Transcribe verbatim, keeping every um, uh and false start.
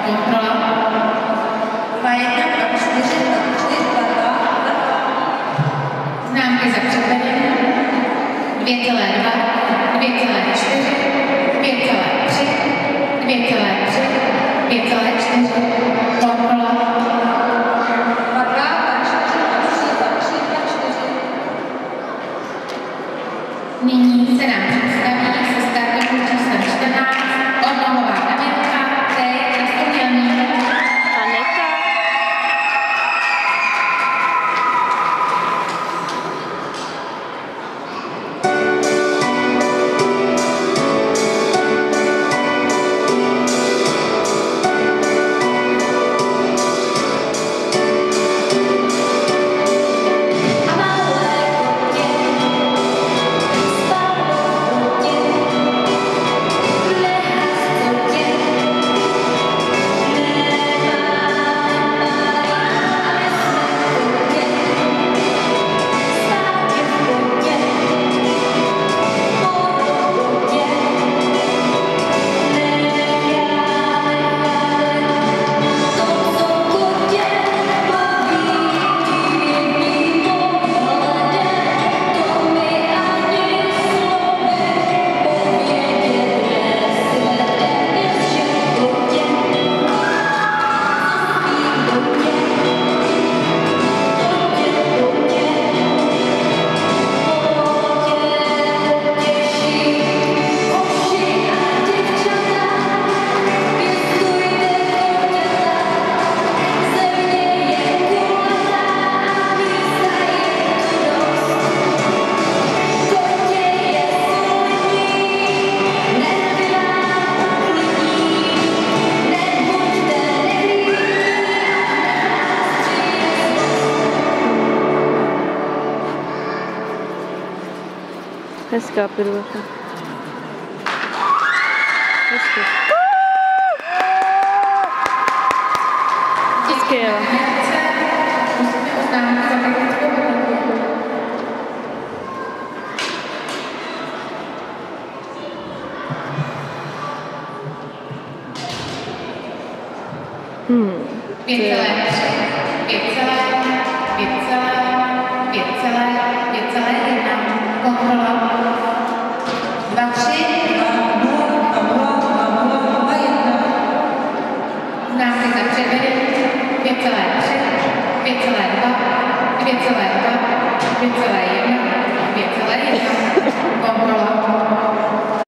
kontrola. dva jedna dva čtyři čtyři dva dva. Známky za předvedení. dvě celá dva, dvě celá čtyři, dvě celá tři, dvě celá tři, dvě celá čtyři. Kontrola. dva dva dva čtyři dva tři dva tři dva čtyři. Nyní se nám představí se startovým číslem čtrnáct odlohová Anetka, teď Roztomilný. Aneta. Hezká pirueta. Hezky. Skvěle. Musíme oznámit za technickou hodnotu. Hmm. pět celá tři, pět celá, pět celá, pět celá, pět celá jedna.